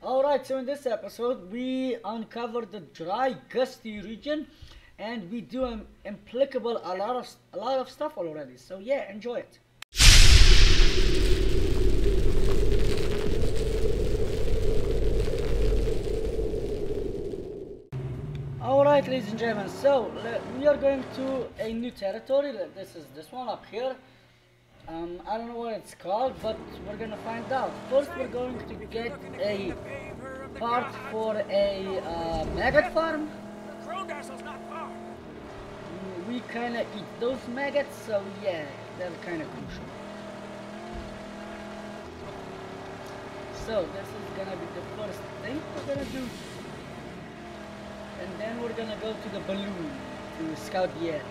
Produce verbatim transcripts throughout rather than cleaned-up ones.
Alright, so in this episode we uncover the dry, gusty region, and we do um, implicable a lot of a lot of stuff already. So yeah, enjoy it. Alright, ladies and gentlemen, so we are going to a new territory. This is this one up here. Um, I don't know what it's called, but we're gonna find out. First, we're going to get a part for a uh, maggot farm. We kind of eat those maggots, so yeah, they're kind of crucial. So this is gonna be the first thing we're gonna do. And then we're gonna go to the balloon to scout the area.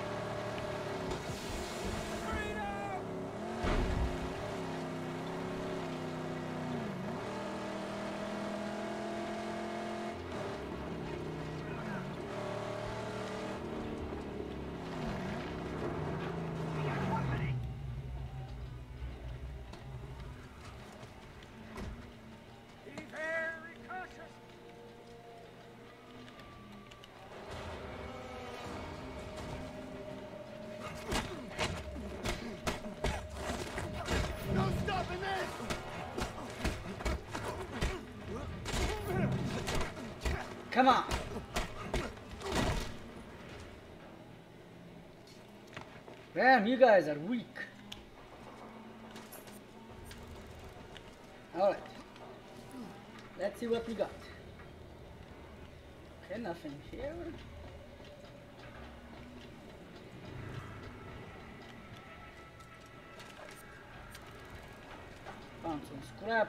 Come on! Damn, you guys are weak. Alright. Let's see what we got. Okay, nothing here. Found some scrap.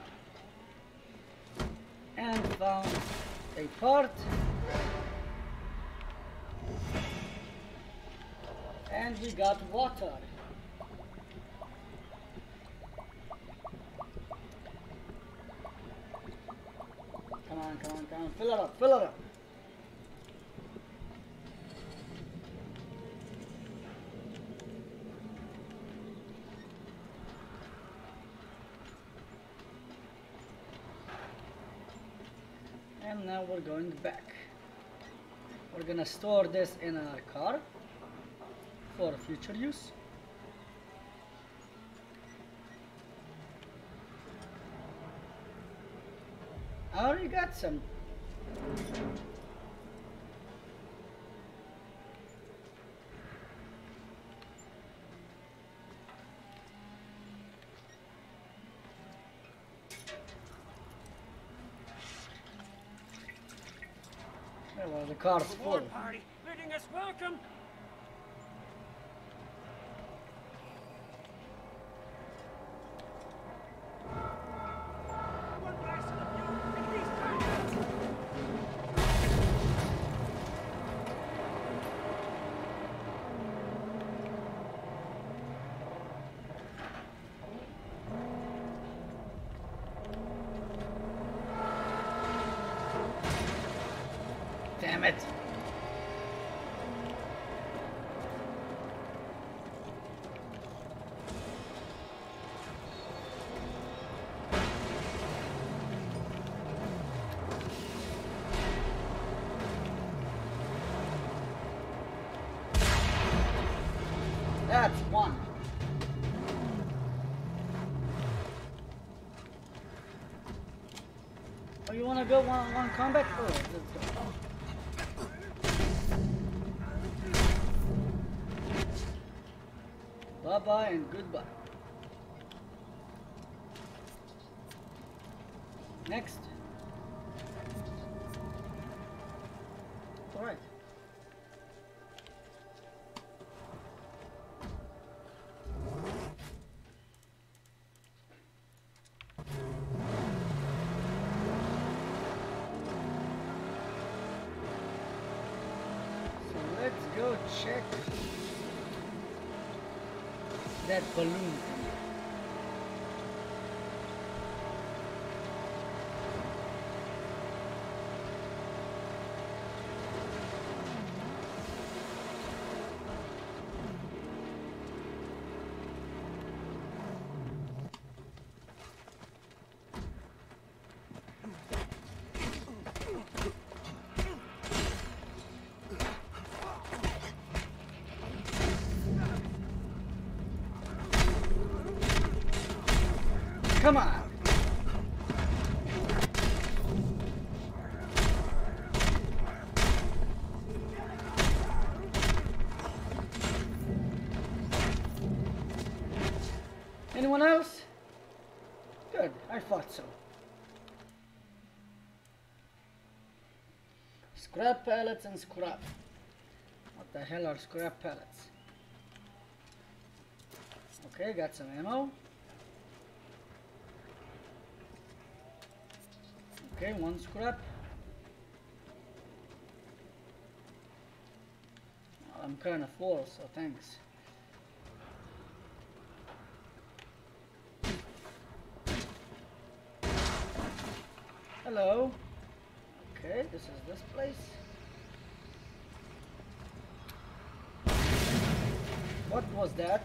And found a part, and we got water. Come on, come on, come on, fill it up, fill it up. And now we're going back. We're gonna store this in our car for future use. I already got some. Well, the car's full. Party, bidding us welcome. Damn it. That's one. Oh, you wanna go one one combat? Oh, let's go. Bye-bye and goodbye. Next. All right. So let's go check that balloon thing. Come on. Anyone else? Good, I thought so. Scrap pellets and scrap. What the hell are scrap pellets? Okay, got some ammo. Okay, one scrap. I'm kinda full, so thanks. Hello. Okay, this is this place. What was that?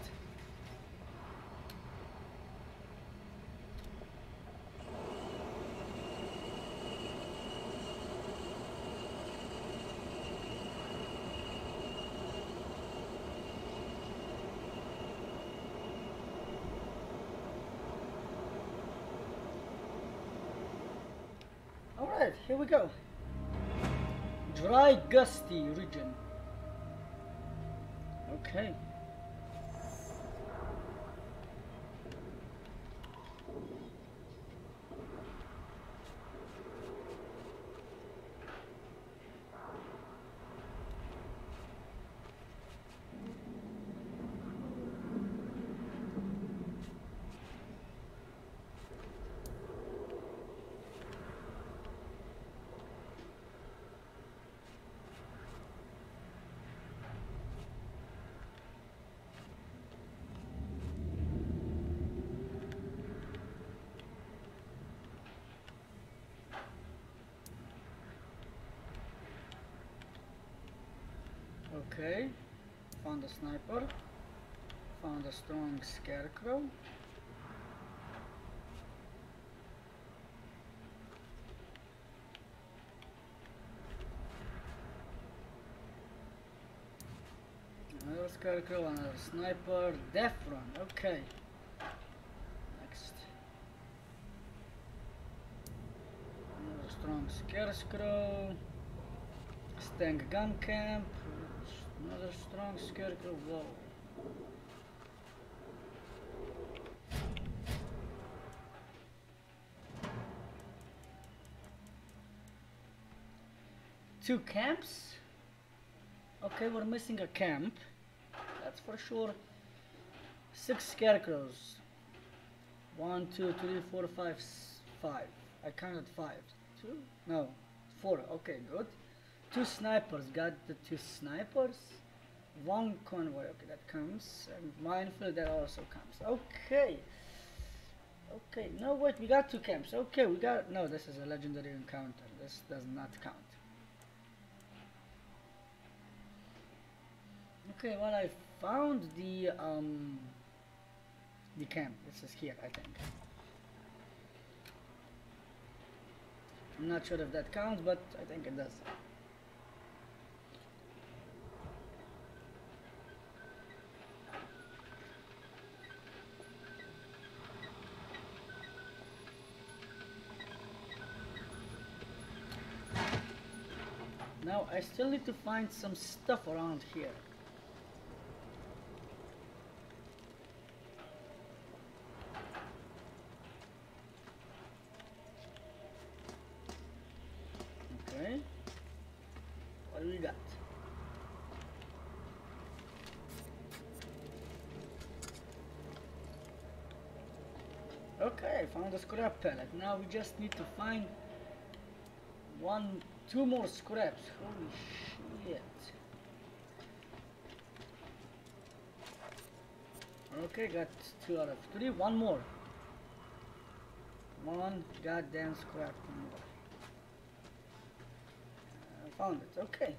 Alright, here we go. Dry Gustie region. Okay. Okay, found a sniper, found a strong scarecrow. Another scarecrow, another sniper, death run, okay. Next. Another strong scarecrow, stank gun camp. Another strong scarecrow, whoa. Two camps? Okay, we're missing a camp. That's for sure. Six scarecrows. One, two, three, four, five, five. I counted five. Two? No, four. Okay, good. Two snipers, got the two snipers. One convoy, okay, that comes. And minefield, that also comes. Okay. Okay, no, wait, we got two camps. Okay, we got, no, this is a legendary encounter. This does not count. Okay, well, I found the, um, the camp. This is here, I think. I'm not sure if that counts, but I think it does. Now I still need to find some stuff around here. Okay. What do we got? Okay, I found a scrap pellet. Now we just need to find one Two more scraps. Holy shit. Okay, got two out of three. One more. One goddamn scrap more. I found it. Okay.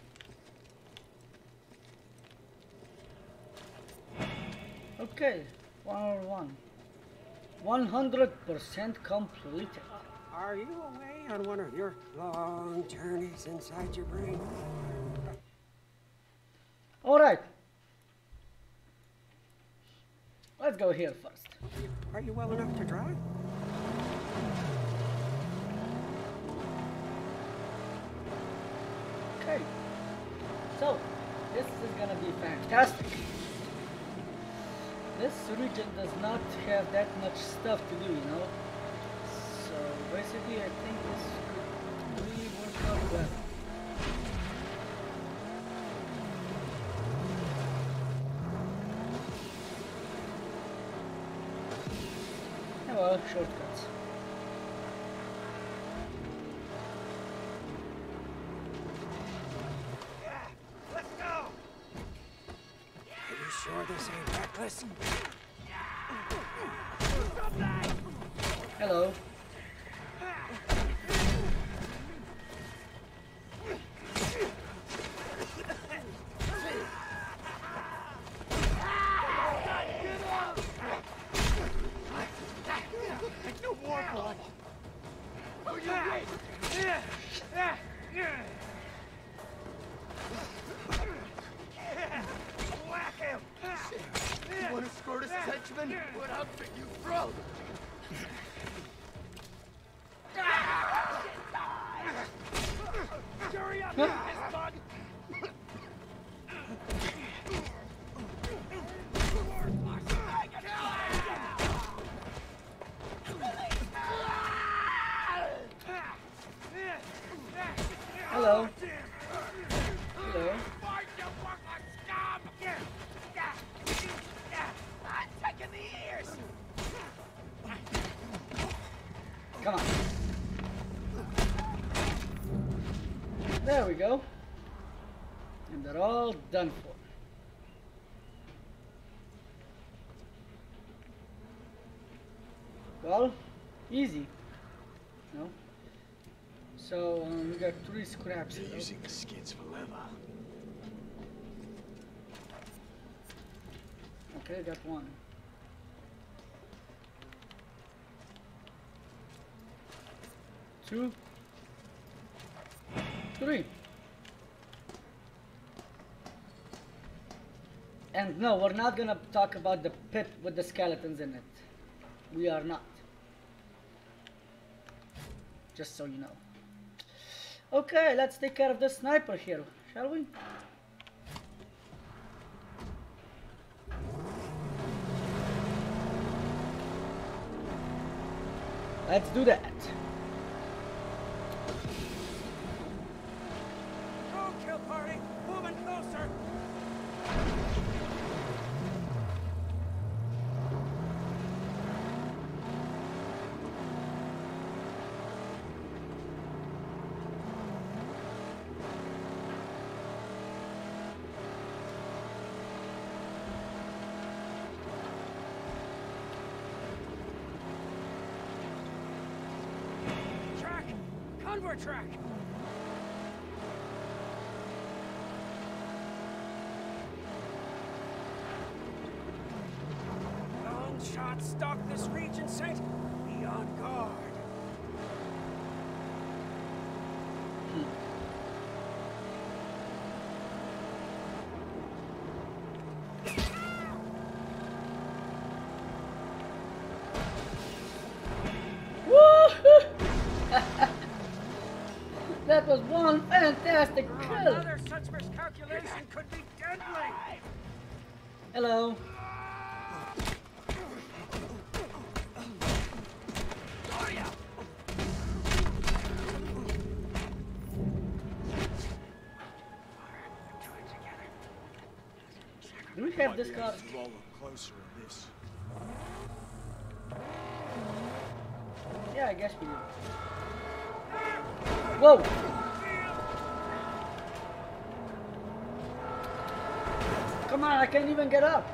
Okay. One or one. One hundred percent completed. Are you away on one of your long journeys inside your brain? All right. Let's go here first. Are you well enough to drive? Okay. So, this is gonna be fantastic. This region does not have that much stuff to do, you know? So, basically, I think this could really work out well. Well, shortcuts. Yeah, let's go. Are you sure this ain't reckless? Hello. Whack him! You want to Scrotus henchman? What outfit you throw? Hurry up, you piss bug! Hello. Hello. Come on. There we go. And they're all done for. Well, easy. No? So, um, we got three scraps here. Using the skids for leather. Okay, got one. Two. Three. And no, we're not gonna talk about the pit with the skeletons in it. We are not. Just so you know. Okay, let's take care of the sniper here, shall we? Let's do that. Go, kill party! Moving closer! Track! Convoy track! Long shots stalk this region, Saint. Be on guard. That was one fantastic kill. Another such miscalculation could be deadly. Hello. Do we have this card? Roll up closer in this. Yeah, I guess we do. Whoa! Come on, I can't even get up.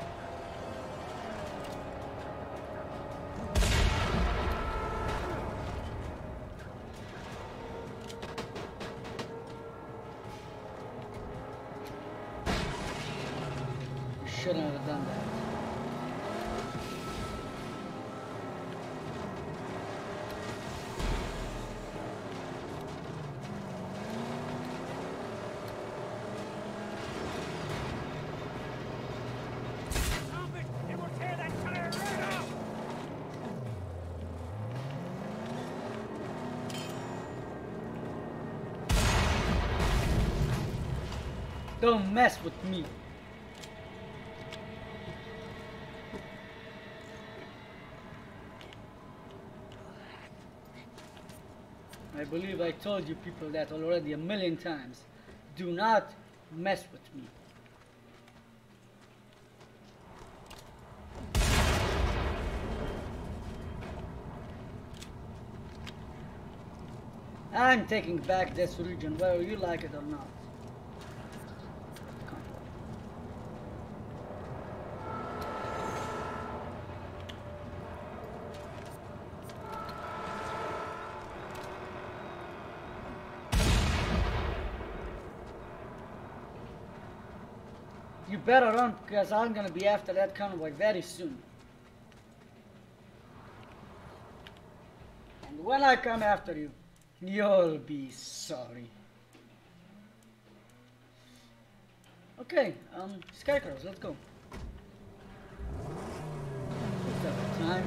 Shouldn't have done that. Stop it! It will tear that tunnel Don't mess with me. I believe I told you people that already a million times. Do not mess with me. I'm taking back this region, whether you like it or not. You better run, because I'm gonna be after that convoy very soon. And when I come after you, you'll be sorry. Okay, um, Scarecrows, let's go. It's about time.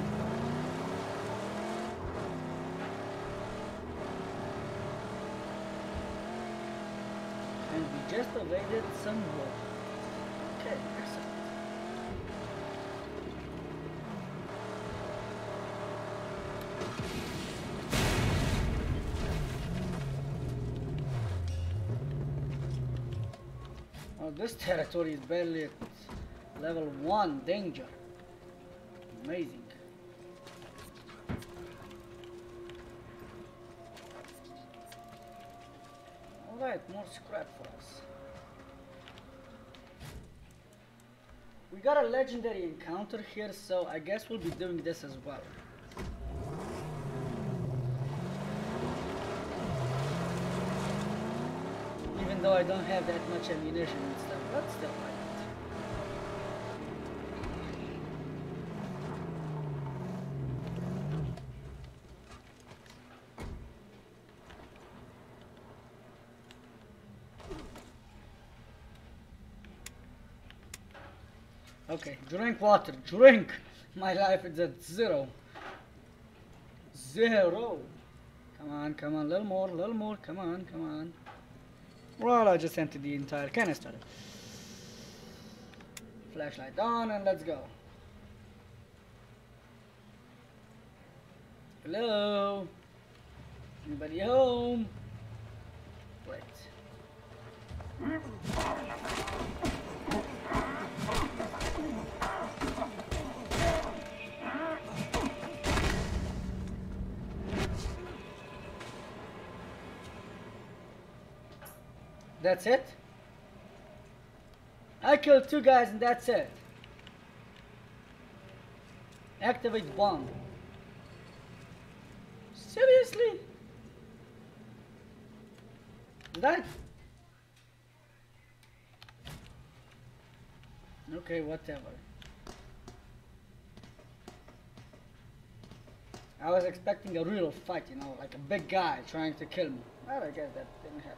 And we just evaded some war. Okay, excellent. Oh, this territory is barely at level one danger. Amazing. Alright, more scrap for us. We got a legendary encounter here, so I guess we'll be doing this as well. Even though I don't have that much ammunition and stuff, but still why not? Okay, drink water, drink! My life is at zero. Zero! Come on, come on, a little more, a little more, come on, come on. Well, I just emptied the entire canister. Flashlight on and let's go. Hello? Anybody home? Wait. That's it? I killed two guys and that's it. Activate bomb. Seriously? That? Okay, whatever. I was expecting a real fight, you know, like a big guy trying to kill me. Well, I guess that didn't happen.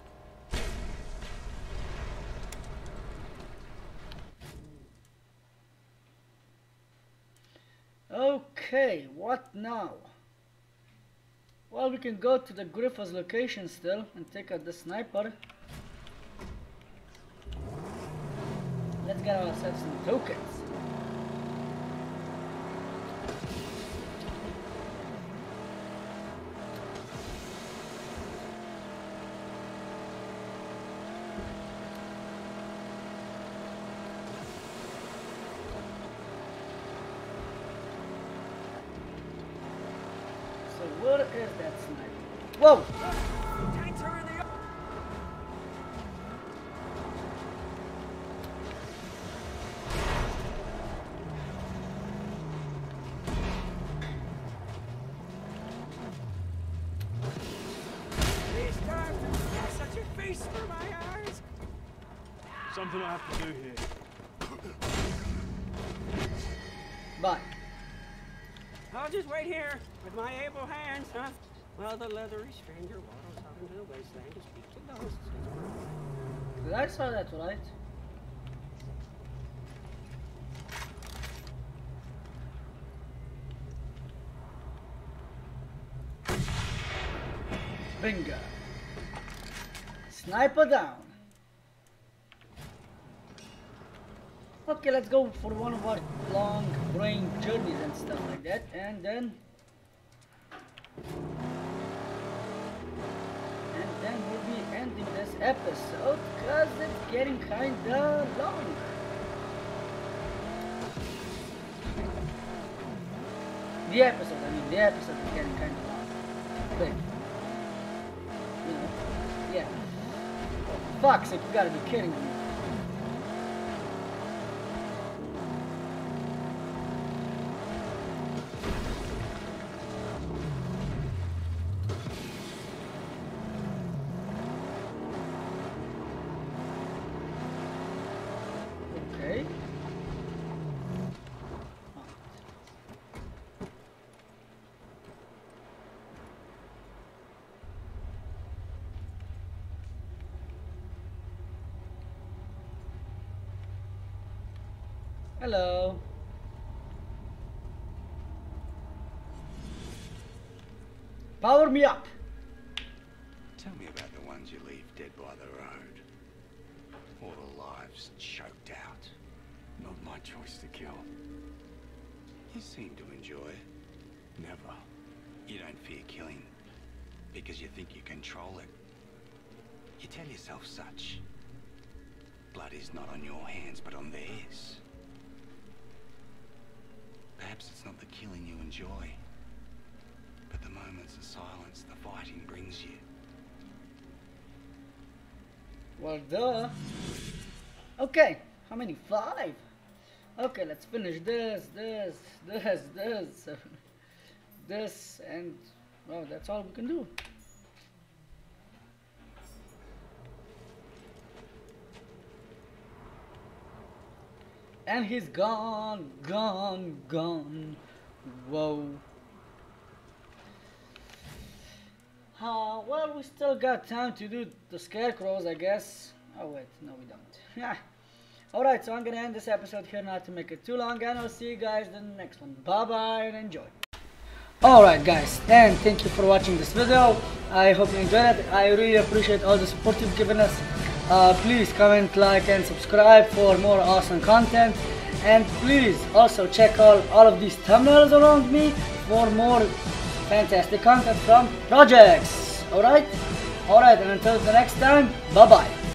Okay, what now? Well, we can go to the Griffer's location still and take out the sniper. Let's get ourselves some tokens. Where is that sniper? Whoa! Tanks are in the... These guys are such a feast for my eyes. Something I have to do here. Bye. I'll just wait here with my able hands, huh? While the leathery stranger waddles out into the wasteland to speak to ghosts. Did I saw that right? Bingo. Sniper down. Okay, let's go for one of our long brain journeys and stuff like that, and then and then we'll be ending this episode because it's getting kinda long. The episode, I mean, the episode is getting kinda long. But, you know, yeah. Oh, fuck's sake, you gotta be kidding me. Okay. Hello. Power me up. Tell me about the ones you leave dead by the road. All the lives choked out. Not my choice to kill. You seem to enjoy it. Never. You don't fear killing because you think you control it. You tell yourself such. Blood is not on your hands, but on theirs. Perhaps it's not the killing you enjoy, but the moments of silence the fighting brings you. Well, duh. Okay, how many? Five. Okay, let's finish this, this, this, this, this, and well, that's all we can do. And he's gone, gone, gone. Whoa. Uh, well, we still got time to do the scarecrows, I guess. Oh wait, no we don't. Yeah. Alright, so I'm gonna end this episode here not to make it too long, and I'll see you guys in the next one. Bye bye and enjoy. Alright guys, and thank you for watching this video. I hope you enjoyed it. I really appreciate all the support you've given us. Uh, please comment, like and subscribe for more awesome content, and please also check out all of these thumbnails around me for more fantastic content from projects. Alright? Alright, and until the next time, bye bye.